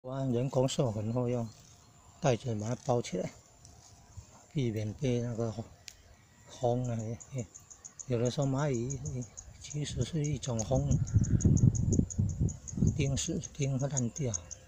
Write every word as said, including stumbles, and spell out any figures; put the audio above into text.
按人工授粉后用袋子把它包起来，避免被那个风啊，有的时候蚂蚁其实是一种风，叮死叮会烂掉。